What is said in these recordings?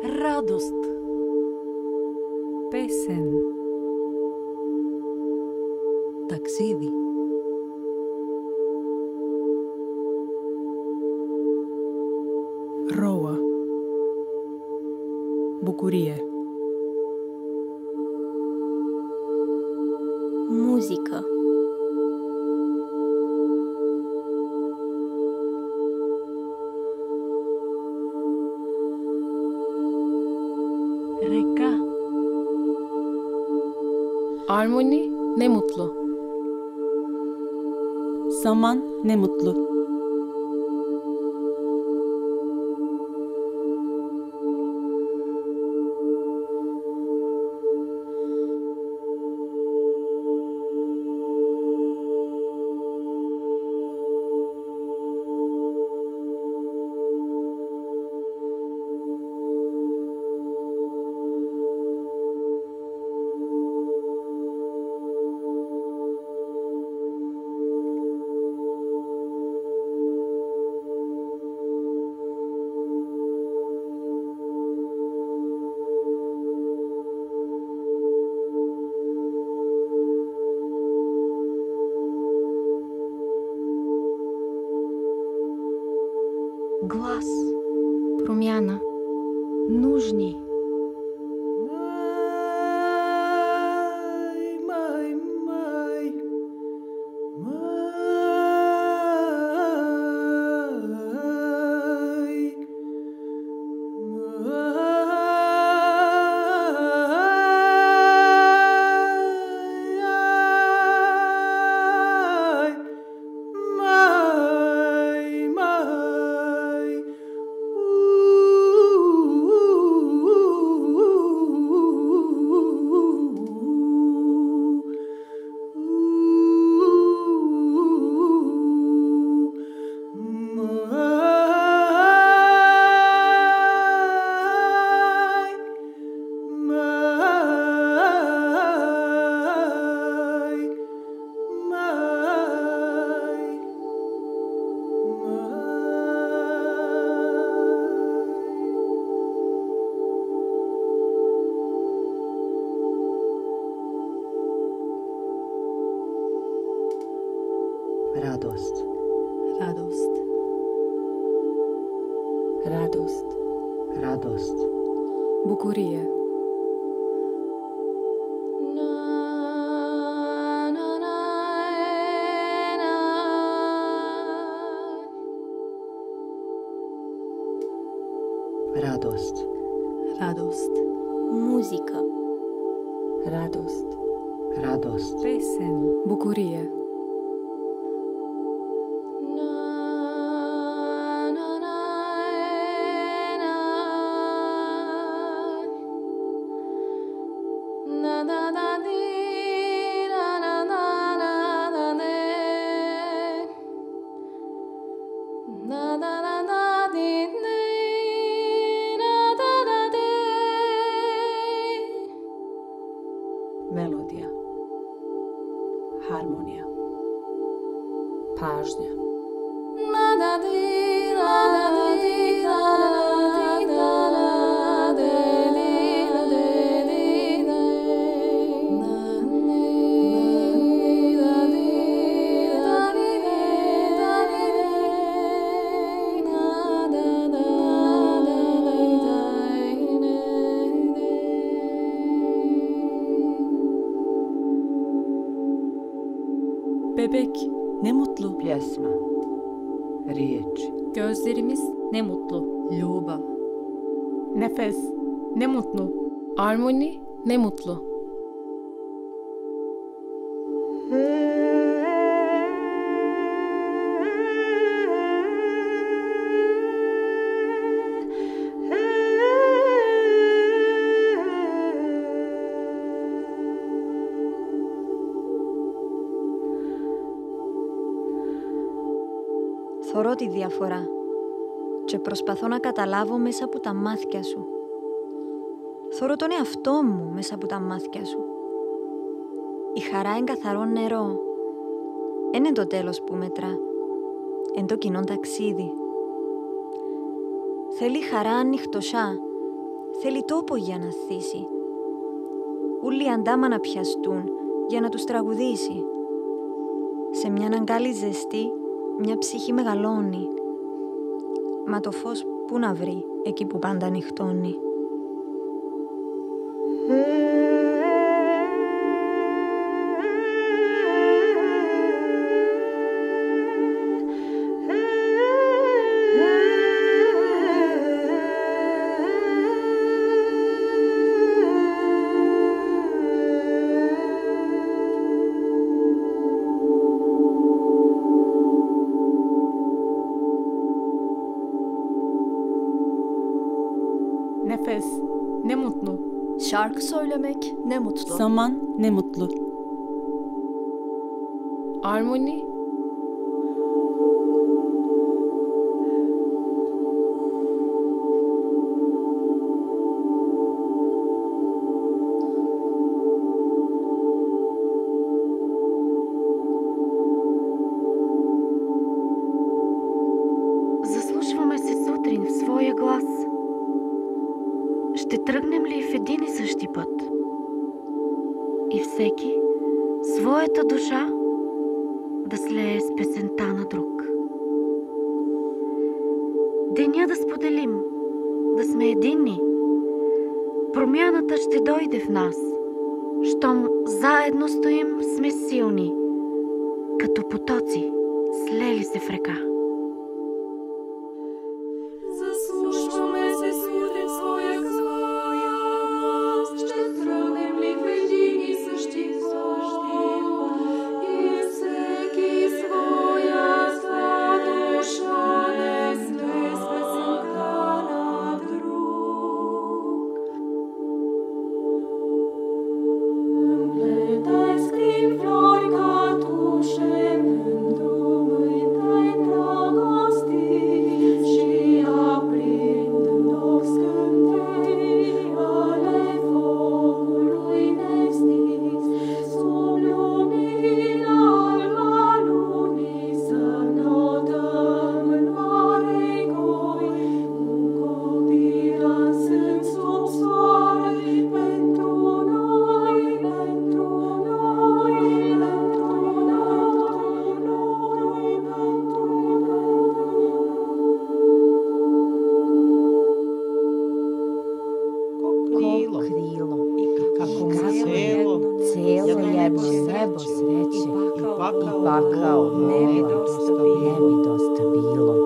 Радост. Песен. Ταξίδι. Роа. Bucurie. Muzică. Река. Armoni ne mutlu. Zaman ne mutlu. Глас. Промяна. Нужни. Radost. Радост. Radost. Radost. Bucurie. Radost. Радост. Muzică. Radost. Radost. Песен. Bucurie. Melodija. Harmonija. Pažnja. Bebek. Ne mutlu. Pjesma. Riječi. Gözlerimiz ne mutlu. Ljubav. Nefes. Ne mutlu. Armoni ne mutlu. Θωρώ τη διαφορά και προσπαθώ να καταλάβω μέσα από τα μάτια σου. Θωρώ τον εαυτό μου μέσα από τα μάτια σου. Η χαρά είναι καθαρό νερό. Είναι το τέλος που μετρά. Είναι το κοινό ταξίδι. Θέλει χαρά ανοιχτοσά, Θέλει τόπο για να θύσει. Ούλοι αντάμα να πιαστούν για να τους τραγουδήσει. Σε μια αγκάλη ζεστή, μια ψυχή μεγαλώνει. Μα το φως πού να βρει εκεί που πάντα νυχτώνει. Nefes, ne mutlu. Şarkı söylemek ne mutlu. Zaman ne mutlu. Armoni Заслушваме се сутрин в своя глас. Ще тръгнем ли в един и същи път? И всеки своята душа да слее с песента на друг. Деня да споделим, да сме единни. Промяната ще дойде в нас. Щом заедно стоим, сме силни, като потоци, слели се в река. Заслушваме се сутрин в своя глас, ще тръгнем ли в един и същи път, и всеки своя душа не слее с песента на друг. Împletai scrin flori ca tușe pentru mâintai dragostii și aprind în ochi scântei ale focului nestins. Sub lumina alba lunii să notăm în mare goi, un copil dansând sub soare pentru noi, pentru noi, pentru noi, pentru Krilo i kako mu celo jedno nebo sreće i pakao ne mi dosta bilo.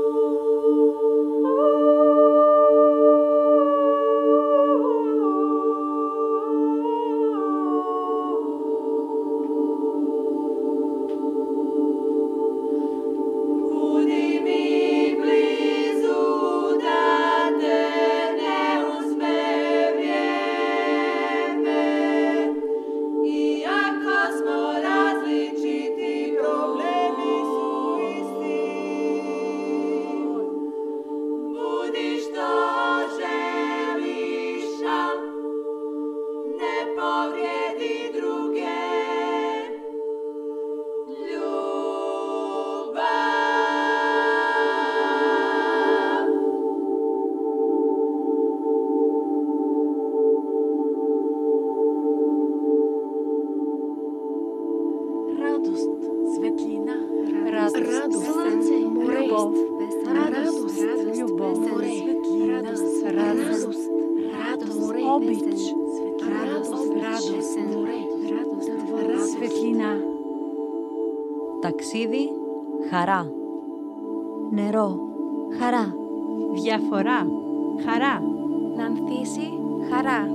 Budi mi blizu da te ne uzme vrijeme, iako smo različiti, problemi su isti. Budi što želiš, ne povrijedi druge. Радост, светлина, радост, слънце, любов, радост, любов, светлина, радост, обич, радост, светлина. Ταξίδι, χαρά. Νερό, χαρά. Διαφορά, χαρά. Να ανθίσει, χαρά.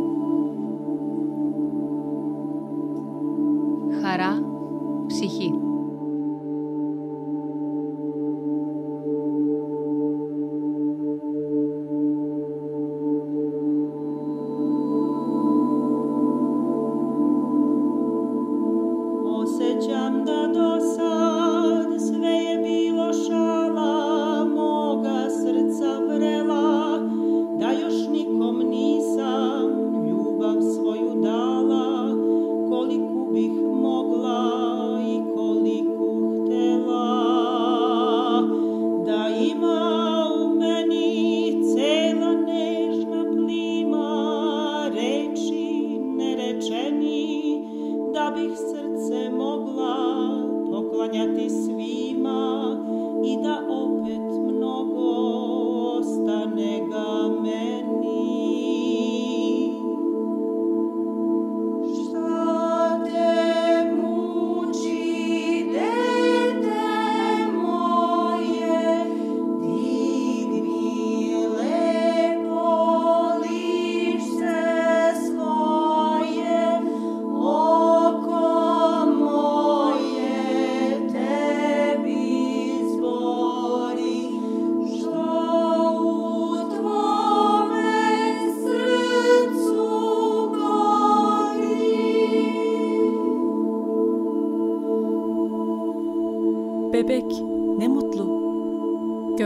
Χαρά, ψυχή. Osjećam da do sad sve je bilo šala, moga srca vrela, da još nikom nisam ljubav svoju dala, koliku bih mogla i koliko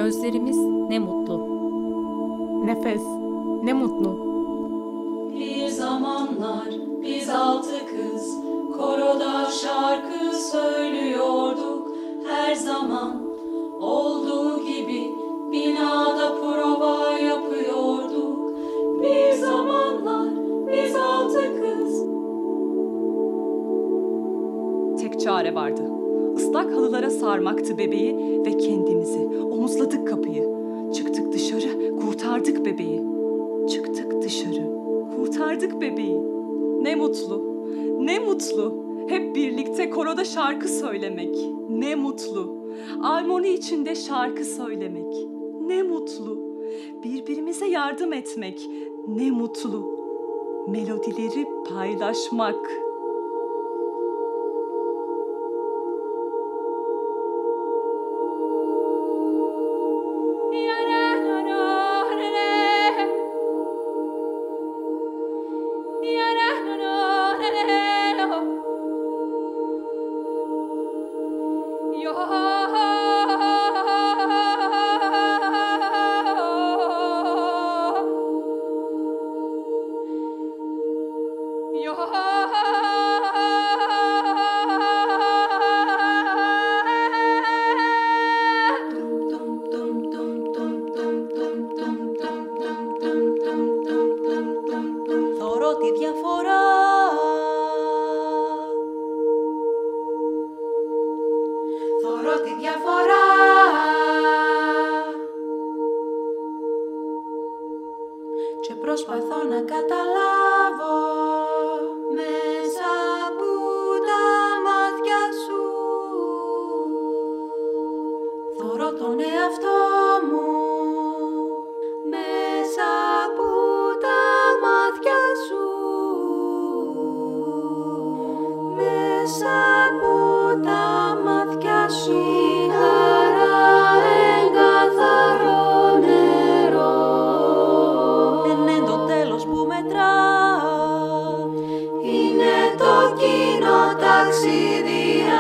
Gözlerimiz ne mutlu. Nefes, ne mutlu. Bir zamanlar biz 6 kız koroda şarkı söylüyorduk. Her zaman olduğu gibi binada prova yapıyorduk. Bir zamanlar biz 6 kız. Tek çare vardı. Islak halılara sarmaktı bebeği ve kendimizi omuzladık kapıyı. Çıktık dışarı, kurtardık bebeği. Çıktık dışarı, kurtardık bebeği. Ne mutlu, ne mutlu. Hep birlikte koroda şarkı söylemek. Ne mutlu. Armoni içinde şarkı söylemek. Ne mutlu. Birbirimize yardım etmek. Ne mutlu. Melodileri paylaşmak. Θωρώ τη διαφορά. Θωρώ τη διαφορά. Και προσπαθώ να καταλάβω μέσα από τα μάτια σου. Θωρώ τον εαυτό μου μέσα από τα μάτια σου. Μέσα από τα μάτια σου. Η χαρά εγκαθαρό νερό. Δεν είναι το τέλος που μετρά. Είναι το κοινό ταξίδια.